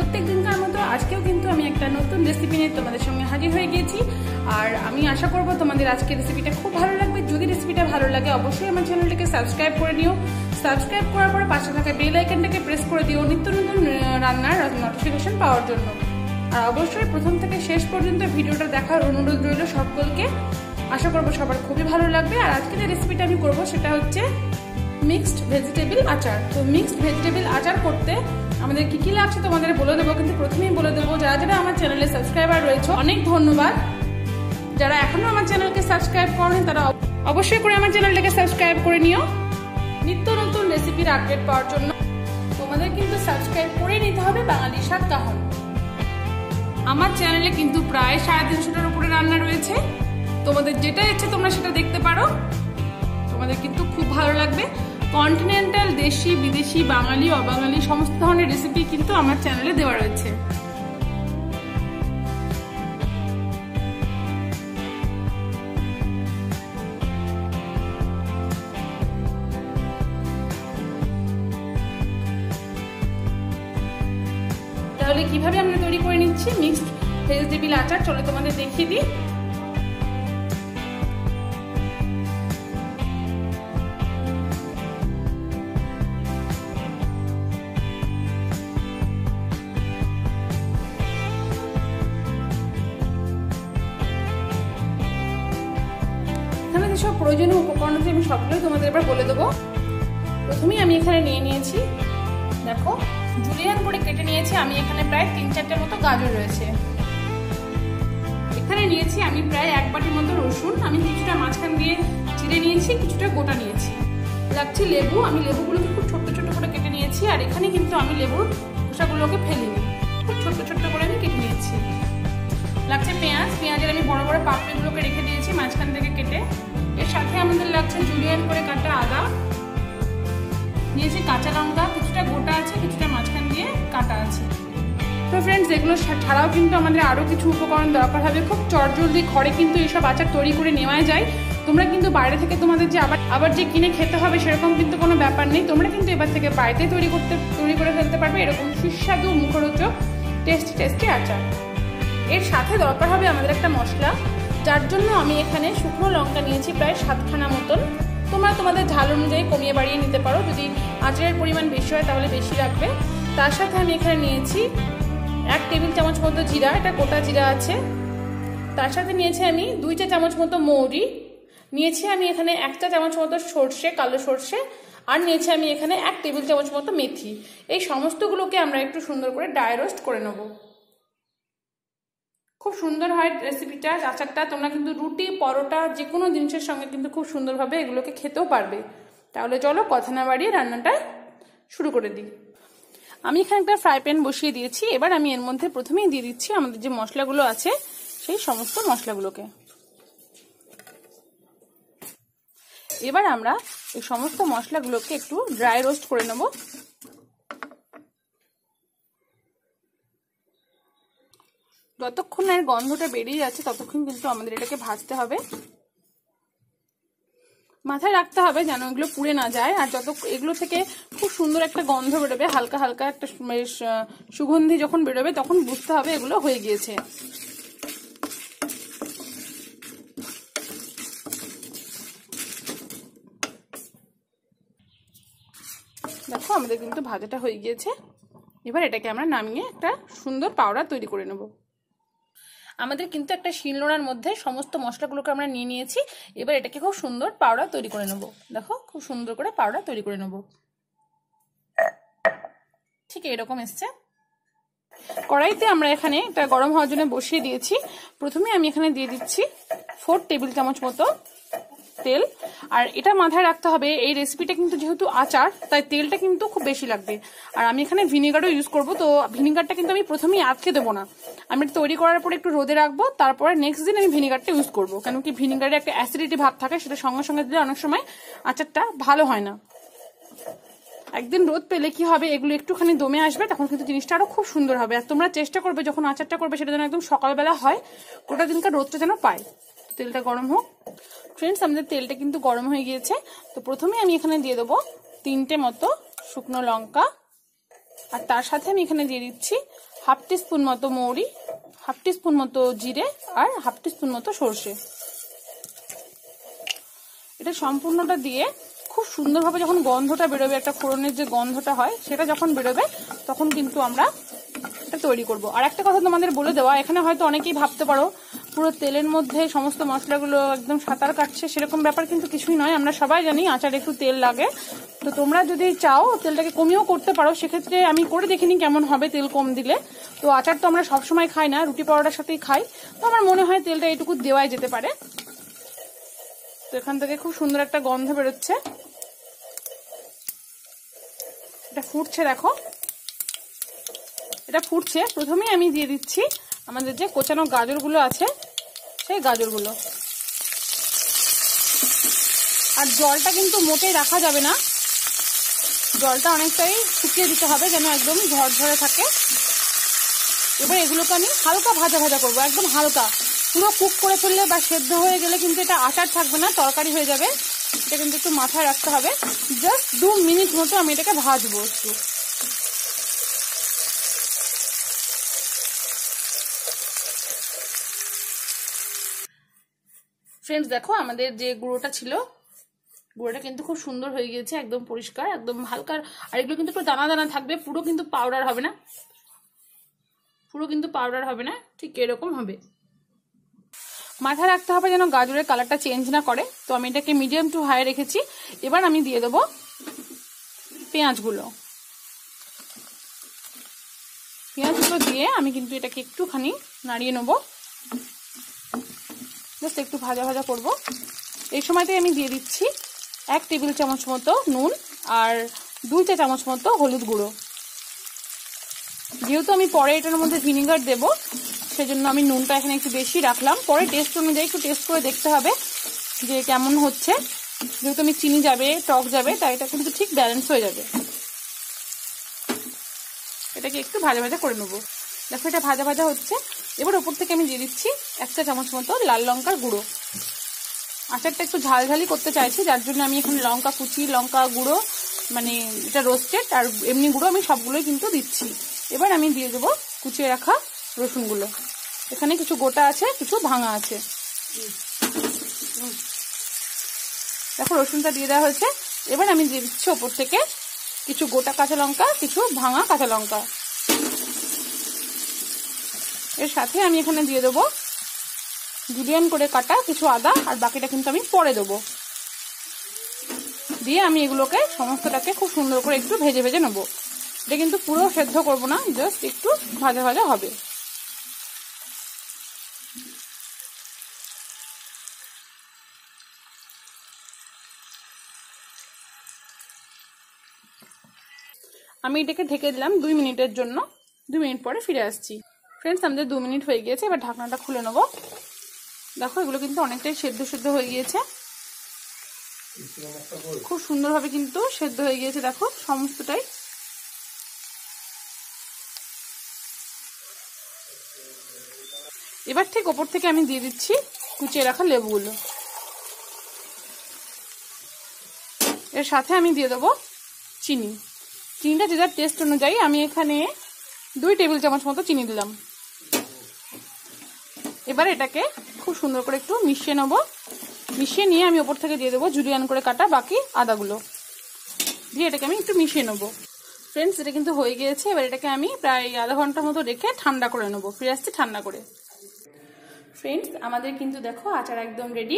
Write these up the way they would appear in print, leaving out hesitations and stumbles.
প্রত্যেকদিনকার মতো আজকেও কিন্তু আমি একটা নতুন রেসিপি নিয়ে তোমাদের সঙ্গে হাজির হয়ে গিয়েছি। আর আমি আশা করব তোমাদের আজকের রেসিপিটা খুব ভালো লাগবে। যদি রেসিপিটা ভালো লাগে অবশ্যই আমার চ্যানেলটাকে সাবস্ক্রাইব করে নিও। সাবস্ক্রাইব করার পরে পাশে থাকা বেল আইকনটাকে প্রেস করে দিও নিত্য নতুন রান্নার নোটিফিকেশন পাওয়ার জন্য। আর অবশ্যই প্রথম থেকে শেষ পর্যন্ত ভিডিওটা দেখার অনুরোধ রইল সকলকে। আশা করব সবার খুবই ভালো লাগবে। আর আজকে যে রেসিপিটা আমি করব সেটা হচ্ছে মিক্সড ভেজিটেবল আচার। তো মিক্সড ভেজিটেবল আচার করতে আমাদের কি কি লাগছে তোমাদের বলে দেবো, কিন্তু প্রথমেই বলে দেবো যারা যারা আমার চ্যানেলে সাবস্ক্রাইবার রয়েছে অনেক ধন্যবাদ। যারা এখনো আমার চ্যানেলকে সাবস্ক্রাইব করেনি তারা অবশ্যই করে আমার চ্যানেলটাকে সাবস্ক্রাইব করে নিও নিত্য নতুন রেসিপির আপডেট পাওয়ার জন্য। তোমাদের কিন্তু সাবস্ক্রাইব করে নিতে হবে বাঙালি স্বাদ কাহন। আমার চ্যানেলে কিন্তু প্রায় 350টার উপরে রান্না রয়েছে। তোমাদের যেটা ইচ্ছে তোমরা সেটা দেখতে পারো, তোমাদের কিন্তু খুব ভালো লাগবে। কন্টিনেন্টাল, দেশি, বিদেশি, বাঙালি, অবাঙালি সমস্ত ধরনের রেসিপি কিন্তু আমার চ্যানেলে দেওয়া রয়েছে। তাহলে কিভাবে আমরা তৈরি করে নিচ্ছি মিক্সড ভেজিটেবল আচার, চলো তোমাদের দেখিয়ে দিই। সব প্রয়োজনীয় উপকরণ আছে, আমি সবগুলোই তোমাদের এবার বলে দেবো। প্রথমেই আমি এখানে নিয়ে নিয়েছি, দেখো জুলিয়ান করে কেটে নিয়েছি আমি। এখানে প্রায় 3-4টে মতো গাজর রয়েছে। এখানে নিয়েছি আমি প্রায় 1 বাটির মতো রসুন। আমি কিছুটা মাঝখান দিয়ে চিড়ে নিয়েছি, কিছুটা গোটা নিয়েছি। লাগছে লেবু, আমি লেবুগুলোকে খুব ছোট্ট ছোট্ট করে কেটে নিয়েছি। আর এখানে কিন্তু আমি লেবুর খোসাগুলোকে ফেলিনি, খুব ছোট্ট ছোট্ট করে আমি কেটে নিয়েছি। লাগছে পেঁয়াজ, পেঁয়াজের আমি বড় বড় পাপড়িগুলোকে রেখে দিয়েছি মাঝখান থেকে কেটে। এর সাথে আমাদের লাগছে জুলিয়ান করে কাটা আদা, নিয়েছি কাঁচা লঙ্কা, কিছুটা গোটা আছে, কিছুটা মাঝখান দিয়ে কাটা আছে। তো ফ্রেন্ডস, এগুলো ছাড়াও কিন্তু আমাদের আরও কিছু উপকরণ দরকার হবে। খুব চটজলদি ঘরে কিন্তু এইসব আচার তৈরি করে নেওয়া যায়। তোমরা কিন্তু বাইরে থেকে তোমাদের যে আবার যে কিনে খেতে হবে সেরকম কিন্তু কোনো ব্যাপার নেই। তোমরা কিন্তু এবার থেকে বাড়িতে তৈরি করে ফেলতে পারবে এরকম সুস্বাদু মুখরোচক টেস্টি আচার। এর সাথে দরকার হবে আমাদের একটা মশলা, যার জন্য আমি এখানে শুকনো লঙ্কা নিয়েছি প্রায় 7খানা মতন। তোমরা তোমাদের ঝাল অনুযায়ী কমিয়ে বাড়িয়ে নিতে পারো, যদি আচারের পরিমাণ বেশি হয় তাহলে বেশি লাগবে। তার সাথে আমি এখানে নিয়েছি 1 টেবিল চামচ মতো জিরা, এটা গোটা জিরা আছে। তার সাথে নিয়েছি আমি 2 চা চামচ মতো মৌরি, নিয়েছি আমি এখানে 1 চা চামচ মতো সর্ষে, কালো সর্ষে, আর নিয়েছি আমি এখানে 1 টেবিল চামচ মতো মেথি। এই সমস্তগুলোকে আমরা একটু সুন্দর করে ড্রাই রোস্ট করে নেব। খুব সুন্দর হয় রেসিপিটা, আচারটা। তোমরা কিন্তু রুটি, পরোটা যে কোনো জিনিসের সঙ্গে কিন্তু খুব সুন্দরভাবে এগুলোকে খেতেও পারবে। তাহলে চলো কথা না বাড়িয়ে রান্নাটা শুরু করে দিই। আমি এখানে একটা ফ্রাই প্যান বসিয়ে দিয়েছি। এবার আমি এর মধ্যে প্রথমেই দিয়ে দিচ্ছি আমাদের যে মশলাগুলো আছে সেই সমস্ত মশলাগুলোকে। এবার আমরা এই সমস্ত মশলাগুলোকে একটু ড্রাই রোস্ট করে নেব। যতক্ষণ এর গন্ধটা বেরিয়ে যাচ্ছে ততক্ষণ কিন্তু আমাদের এটাকে ভাজতে হবে। মাথায় রাখতে হবে যেন এগুলো পুড়ে না যায়। আর এগুলো থেকে খুব সুন্দর একটা গন্ধ বেরোবে, হালকা হালকা একটা সুগন্ধি যখন বেরোবে তখন বুঝতে হবে এগুলো হয়ে গিয়েছে। দেখো আমাদের কিন্তু ভাজাটা হয়ে গিয়েছে। এবার এটাকে আমরা নামিয়ে একটা সুন্দর পাউডার তৈরি করে নেব। আমাদের কিন্তু একটা শিলনোড়ার মধ্যে সমস্ত মশলাগুলোকে আমরা নিয়ে নিয়েছি। এবার এটাকে খুব সুন্দর পাউডার তৈরি করে নেব। দেখো খুব সুন্দর করে পাউডার তৈরি করে নেব। ঠিক এরকম এসছে। কড়াইতে আমরা এখানে এটা গরম হওয়ার জন্য বসিয়ে দিয়েছি। প্রথমে আমি এখানে দিয়ে দিচ্ছি 4 টেবিল চামচ মতো তেল। আর এটা মাথায় রাখতে হবে এই রেসিপিটা কিন্তু যেহেতু আচার তাই তেলটা কিন্তু খুব বেশি লাগবে। আর আমি এখানে ভিনেগারও ইউজ করব। তো ভিনেগারটা কিন্তু আমি প্রথমেই আটকে দেবো না, আমি তৈরি করার পরে একটু রোদে রাখবো, তারপরে নেক্সট দিন আমি ভিনেগারটা ইউজ করবো। কেন কি ভিনেগারে একটা অ্যাসিডিটি ভাব থাকে, সেটা সঙ্গে সঙ্গে দিলে অনেক সময় আচারটা ভালো হয় না। একদিন রোদ পেলে কি হবে, এগুলো একটুখানি দমে আসবে, তখন কিন্তু জিনিসটা আরো খুব সুন্দর হবে। আর তোমরা চেষ্টা করবে যখন আচারটা করবে সেটা যেন একদম সকালবেলা হয়, গোটা দিনকার রোদটা যেন পায়। তেলটা গরম হোক। ফ্রেন্ডস, আমাদের তেলটা কিন্তু গরম হয়ে গিয়েছে। তো প্রথমে আমি এখানে দিয়ে দেবো 3টে মতো শুকনো লঙ্কা, আর তার সাথে আমি এখানে দিয়ে দিচ্ছি হাফ টিস্পুন মতো মৌরি, হাফ টিস্পুন মতো জিরে আর হাফ টিস্পুন মতো সর্ষে। এটা সম্পূর্ণটা দিয়ে খুব সুন্দরভাবে যখন গন্ধটা বেরোবে, একটা ফোড়নের যে গন্ধটা হয় সেটা যখন বেরোবে তখন কিন্তু আমরা এটা তৈরি করব। আর একটা কথা তোমাদের বলে দেওয়া, এখানে হয়তো অনেকেই ভাবতে পারো পুরো তেলের মধ্যে সমস্ত মশলাগুলো একদম সাঁতার কাটছে, সেরকম ব্যাপার কিন্তু কিছুই নয়। আমরা সবাই জানি আচারে একটু তেল লাগে, তো তোমরা যদি চাও তেলটাকে কমিয়েও করতে পারো। সেক্ষেত্রে আমি করে দেখিনি কেমন হবে তেল কম দিলে। তো আচার তো আমরা সবসময় খাই না, রুটি পরোটার সাথেই খাই, তো আমার মনে হয় তেলটা এইটুকু দেওয়াই যেতে পারে। তো এখান থেকে খুব সুন্দর একটা গন্ধ বেরোচ্ছে, এটা ফুটছে, দেখো এটা ফুটছে। প্রথমেই আমি দিয়ে দিচ্ছি আমাদের যে কোচানো গাজরগুলো আছে সেই গাজরগুলো। আর জলটা কিন্তু মোটেই রাখা যাবে না, জলটা অনেকটাই শুকিয়ে দিতে হবে যেন একদম ঝরঝরে থাকে। এবার এগুলোকে আমি হালকা ভাজা ভাজা করবো, একদম হালকা। পুরো কুক করে ফেললে বা সেদ্ধ হয়ে গেলে কিন্তু এটা আচার থাকবে না, তরকারি হয়ে যাবে। এটা কিন্তু একটু মাথায় রাখতে হবে। জাস্ট 2 মিনিট মতো আমি এটাকে ভাজবো একটু। ফ্রেন্ডস দেখো আমাদের যে গুঁড়োটা ছিল, গুঁড়োটা কিন্তু খুব সুন্দর হয়ে গিয়েছে, একদম পরিষ্কার, একদম হালকা। আর এগুলো কিন্তু একটু দানা দানা থাকবে, পুরো কিন্তু পাউডার হবে না, পুরো কিন্তু পাউডার হবে না, ঠিক এরকম হবে। মাথায় রাখতে হবে যেন গাজরের কালারটা চেঞ্জ না করে। তো আমি এটাকে মিডিয়াম টু হাই রেখেছি। এবার আমি দিয়ে দেবো পেঁয়াজগুলো। পেঁয়াজগুলো দিয়ে আমি কিন্তু এটাকে একটুখানি নাড়িয়ে নেবো, জাস্ট একটু ভাজা ভাজা করব। এই সময়তে আমি দিয়ে দিচ্ছি 1 টেবিল চামচ মতো নুন আর 2 চা চামচ মতো হলুদ গুঁড়ো। যেহেতু আমি পরে এটার মধ্যে ভিনিগার দেব, সেজন্য আমি নুনটা এখানে একটু বেশি রাখলাম। পরে টেস্ট অনুযায়ী একটু টেস্ট করে দেখতে হবে যে কেমন হচ্ছে। যেহেতু আমি চিনি যাবে, টক যাবে, তাই এটা কিন্তু ঠিক ব্যালেন্স হয়ে যাবে। এটাকে একটু ভাজা ভাজা করে নেবো। দেখো এটা ভাজা ভাজা হচ্ছে। এবার ওপর থেকে আমি দিয়ে দিচ্ছি 1 চা চামচ মতো লাল লঙ্কার গুঁড়ো। আচারটা একটু ঝালঝালি করতে চাইছি, যার জন্য আমি এখানে লঙ্কা কুচি, লঙ্কা গুঁড়ো, মানে এটা রোস্টেড আর এমনি গুঁড়ো আমি সবগুলোই কিন্তু দিচ্ছি। এবার আমি দিয়ে দেবো কুচিয়ে রাখা রসুনগুলো। এখানে কিছু গোটা আছে, কিছু ভাঙা আছে। দেখো রসুনটা দিয়ে দেওয়া হয়েছে। এবার আমি দিয়ে দিচ্ছি ওপর থেকে কিছু গোটা কাঁচা লঙ্কা, কিছু ভাঙা কাঁচা লঙ্কা। এর সাথে আমি এখানে দিয়ে দেবো জুলিয়ান করে কাটা কিছু আদা, আর বাকিটা কিন্তু আমি পরে দেবো। দিয়ে আমি এগুলোকে সমস্তটাকে খুব সুন্দর করে একটু ভেজে ভেজে নেবো। এটা কিন্তু পুরো সেদ্ধ করবো না, জাস্ট একটু ভাজা ভাজা হবে। আমি এটাকে ঢেকে দিলাম 2 মিনিটের জন্য। 2 মিনিট পরে ফিরে আসছি। ফ্রেন্ডস আমাদের 2 মিনিট হয়ে গিয়েছে। এবার ঢাকনাটা খুলে নেবো। দেখো এগুলো কিন্তু অনেকটাই সেদ্ধ সেদ্ধ হয়ে গিয়েছে, খুব সুন্দরভাবে কিন্তু সেদ্ধ হয়ে গিয়েছে। দেখো সমস্তটাই। এবার ঠিক ওপর থেকে আমি দিয়ে দিচ্ছি কুচিয়ে রাখা লেবুগুলো। এর সাথে আমি দিয়ে দেবো চিনি। চিনিটা যে যার টেস্ট অনুযায়ী আমি এখানে 2 টেবিল চামচ মতো চিনি দিলাম। এবার এটাকে খুব সুন্দর করে একটু মিশিয়ে নেবো। মিশিয়ে নিয়ে আমি ওপর থেকে দিয়ে দেবো জুলিয়ান করে কাটা বাকি আদাগুলো দিয়ে এটাকে আমি একটু মিশিয়ে নেবো। ফ্রেন্ডস এটা কিন্তু হয়ে গিয়েছে। এবার এটাকে আমি প্রায় আধা ঘন্টার মতো রেখে ঠান্ডা করে নেবো। ফিরে আসছি ঠান্ডা করে। ফ্রেন্ডস আমাদের কিন্তু দেখো আচার একদম রেডি।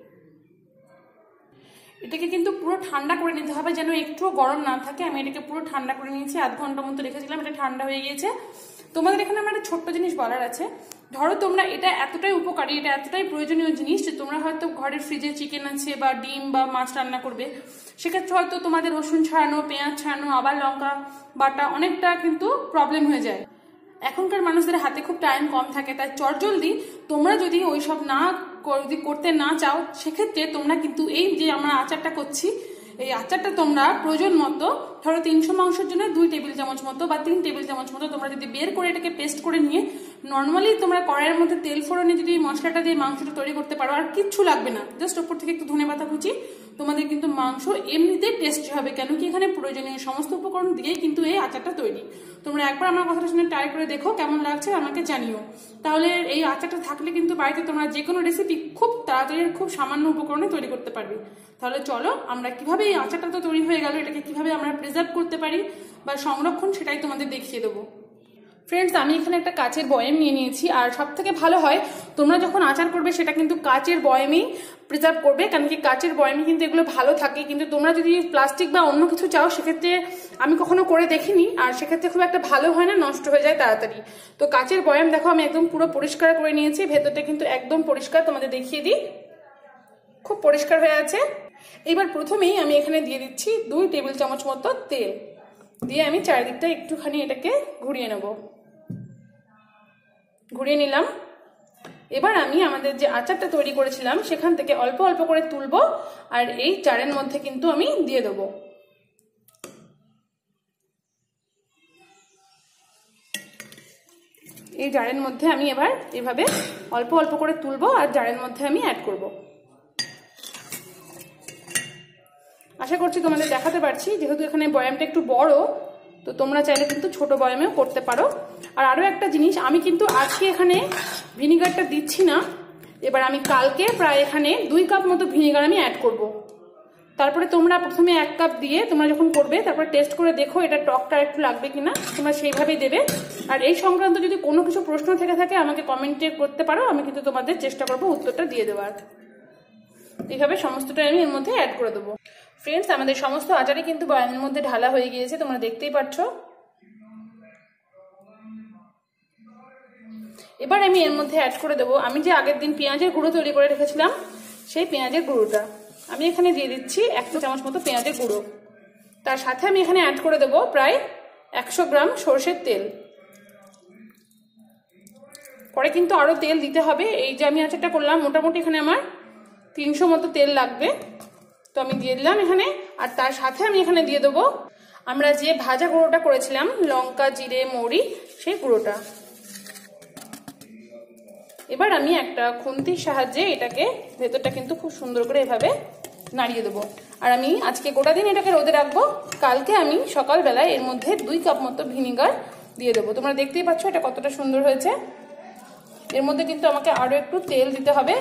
এটাকে কিন্তু পুরো ঠান্ডা করে নিতে হবে যেন একটুও গরম না থাকে। আমি এটাকে পুরো ঠান্ডা করে নিয়েছি, আধ ঘন্টার মতো রেখেছিলাম, এটা ঠান্ডা হয়ে গিয়েছে। তোমাদের এখানে আমার একটা ছোট্ট জিনিস বলার আছে। ধরো তোমরা এটা এতটাই উপকারী, এটা এতটাই প্রয়োজনীয় জিনিস যে তোমরা হয়তো ঘরের ফ্রিজে চিকেন আছে বা ডিম বা মাছ রান্না করবে, সেক্ষেত্রে হয়তো তোমাদের রসুন ছাড়ানো, পেঁয়াজ ছাড়ানো, আবার লঙ্কা বাটা অনেকটা কিন্তু প্রবলেম হয়ে যায়। এখনকার মানুষদের হাতে খুব টাইম কম থাকে, তাই চটজলদি তোমরা যদি ওইসব না করতে না চাও, সেক্ষেত্রে তোমরা কিন্তু এই যে আমরা আচারটা করছি, এই আচারটা তোমরা প্রয়োজন মতো ধরো 300 মাংসের জন্য 2 টেবিল চামচ মতো বা 3 টেবিল চামচ মতো তোমরা যদি বের করে এটাকে পেস্ট করে নিয়ে নর্মালি তোমরা কড়াইয়ের মধ্যে তেল ফোড়নে যদি মশলাটা দিয়ে মাংসটা তৈরি করতে পারো, আর কিচ্ছু লাগবে না। জাস্ট ওপর থেকে একটু ধনেপাতা কুচি, তোমাদের কিন্তু মাংস এমনিতে টেস্টি হবে, কেন কি এখানে প্রয়োজনীয় সমস্ত উপকরণ দিয়েই কিন্তু এই আচারটা তৈরি। তোমরা একবার আমার কথাটা শুনে ট্রাই করে দেখো কেমন লাগছে, আমাকে জানিও। তাহলে এই আচারটা থাকলে কিন্তু বাড়িতে তোমরা যে কোনো রেসিপি খুব তাড়াতাড়ি খুব সামান্য উপকরণে তৈরি করতে পারবে। তাহলে চলো আমরা কিভাবে এই আচারটা তো তৈরি হয়ে গেল, এটাকে কিভাবে আমরা প্রিজার্ভ করতে পারি বা সংরক্ষণ, সেটাই তোমাদের দেখিয়ে দেবো। ফ্রেন্ডস, আমি এখানে একটা কাচের বয়াম নিয়ে নিয়েছি। আর সব থেকে ভালো হয় তোমরা যখন আচার করবে সেটা কিন্তু কাচের বয়ামেই প্রিজার্ভ করবে, কারণ কি কাচের বয়ামে কিন্তু এগুলো ভালো থাকে। কিন্তু তোমরা যদি প্লাস্টিক বা অন্য কিছু চাও সেক্ষেত্রে আমি কখনো করে দেখিনি, আর সেক্ষেত্রে খুব একটা ভালো হয় না, নষ্ট হয়ে যায় তাড়াতাড়ি। তো কাচের বয়াম দেখো আমি একদম পুরো পরিষ্কার করে নিয়েছি, ভেতরটা কিন্তু একদম পরিষ্কার, তোমাদের দেখিয়ে দিই, খুব পরিষ্কার হয়ে আছে। এবার প্রথমেই আমি এখানে দিয়ে দিচ্ছি 2 টেবিল চামচ মতো তেল, দিয়ে আমি চারিদিকটা একটুখানি এটাকে ঘুরিয়ে নেব। ঘুরিয়ে নিলাম। এবার আমি আমাদের যে আচারটা তৈরি করেছিলাম সেখান থেকে অল্প অল্প করে তুলবো, আর এই জারের মধ্যে কিন্তু আমি দিয়ে দেবো। এই জারের মধ্যে আমি এবার এভাবে অল্প অল্প করে তুলবো আর জারের মধ্যে আমি অ্যাড করব। আশা করছি তোমাদের দেখাতে পারছি, যেহেতু এখানে বয়ামটা একটু বড়, তো তোমরা চাইলে কিন্তু ছোট বয়ামেও করতে পারো। আর আরও একটা জিনিস, আমি কিন্তু আজকে এখানে ভিনিগারটা দিচ্ছি না, এবার আমি কালকে প্রায় এখানে 2 কাপ মতো ভিনিগার আমি অ্যাড করব। তারপরে তোমরা প্রথমে 1 কাপ দিয়ে তোমরা যখন করবে তারপরে টেস্ট করে দেখো এটা টকটা একটু লাগবে কিনা, তোমরা সেইভাবেই দেবে। আর এই সংক্রান্ত যদি কোনো কিছু প্রশ্ন থেকে থাকে আমাকে কমেন্টে করতে পারো, আমি কিন্তু তোমাদের চেষ্টা করবো উত্তরটা দিয়ে দেওয়ার। এইভাবে সমস্তটা আমি এর মধ্যে অ্যাড করে দেবো। ফ্রেন্ডস, আমাদের সমস্ত আচারই কিন্তু বয়ামের মধ্যে ঢালা হয়ে গিয়েছে, তোমরা দেখতেই পাচ্ছ। এবার আমি এর মধ্যে অ্যাড করে দেবো আমি যে আগের দিন পেঁয়াজের গুঁড়ো তৈরি করে রেখেছিলাম, সেই পেঁয়াজের গুঁড়োটা আমি এখানে দিয়ে দিচ্ছি 1 চামচ মতো পেঁয়াজের গুঁড়ো। তার সাথে আমি এখানে অ্যাড করে দেবো প্রায় 100 গ্রাম সরষের তেল। পরে কিন্তু আরও তেল দিতে হবে। এই যে আমি আচারটা করলাম মোটামুটি এখানে আমার 300 মতো তেল লাগবে, তো আমি দিয়ে দিলাম এখানে। আর তার সাথে আমি এখানে দিয়ে দেবো আমরা যে ভাজা গুঁড়োটা করেছিলাম, লঙ্কা, জিরে, মৌরি, সেই গুঁড়োটা। এবার আমি একটা খুন্তির সাহায্যে এটাকে ভেতরটা কিন্তু খুব সুন্দর করে এভাবে নাড়িয়ে দেবো। আর আমি আজকে গোটা দিন এটাকে রোদে রাখবো, কালকে আমি সকালবেলায় এর মধ্যে 2 কাপ মতো ভিনিগার দিয়ে দেবো। তোমরা দেখতেই পাচ্ছ এটা কতটা সুন্দর হয়েছে। এর মধ্যে কিন্তু আমাকে আরো একটু তেল দিতে হবে।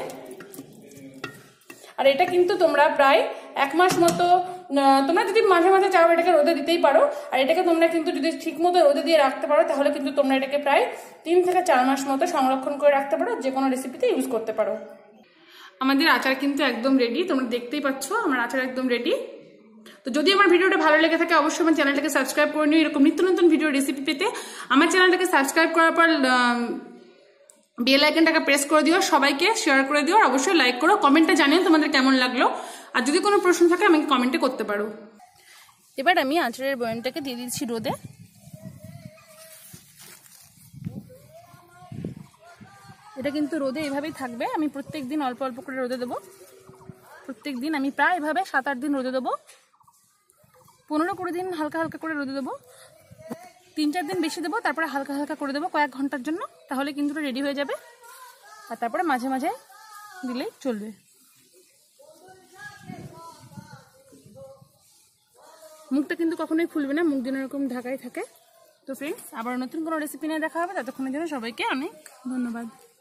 আর এটা কিন্তু তোমরা প্রায় 1 মাস মতো, তোমরা যদি মাঝে মাঝে চাও এটাকে রোদে দিতেই পারো। আর এটাকে তোমরা কিন্তু যদি ঠিক মতো রোদে দিয়ে রাখতে পারো তাহলে কিন্তু তোমরা এটাকে প্রায় 3 থেকে 4 মাস মতো সংরক্ষণ করে রাখতে পারো, যে কোনো রেসিপিতে ইউজ করতে পারো। আমাদের আচার কিন্তু একদম রেডি, তোমরা দেখতেই পাচ্ছ আমার আচার একদম রেডি। তো যদি আমার ভিডিওটা ভালো লেগে থাকে অবশ্যই আমার চ্যানেলটাকে সাবস্ক্রাইব করে নিও। এরকম নিত্য নতুন ভিডিও রেসিপি পেতে আমার চ্যানেলটাকে সাবস্ক্রাইব করার পর বেল আইকনটাকে প্রেস করে দিও, সবাইকে শেয়ার করে দিও, আর অবশ্যই লাইক করো। কমেন্টে জানিও তোমাদের কেমন লাগলো, আর যদি কোনো প্রশ্ন থাকে আমাকে কমেন্টে করতে পারো। এবার আমি আচারের বয়ামটাকে দিয়ে দিচ্ছি রোদে। এটা কিন্তু রোদে এভাবেই থাকবে, আমি প্রত্যেক দিন অল্প অল্প করে রোদে দেবো। প্রত্যেক দিন আমি প্রায় এভাবে 7-8 দিন রোদে দেবো, 15-20 দিন হালকা হালকা করে রোদে দেবো, 3-4 দিন বেশি দেবো, তারপরে হালকা হালকা করে দেবো কয়েক ঘন্টার জন্য, তাহলে কিন্তু রেডি হয়ে যাবে। আর তারপরে মাঝে মাঝে দিলেই চলবে। মুখটা কিন্তু কখনোই খুলবে না, মুখ যেন এরকম ঢাকাই থাকে। তো ফ্রেন্ডস, আবার নতুন কোনো রেসিপি নিয়ে দেখা হবে, ততক্ষণের জন্য সবাইকে অনেক ধন্যবাদ।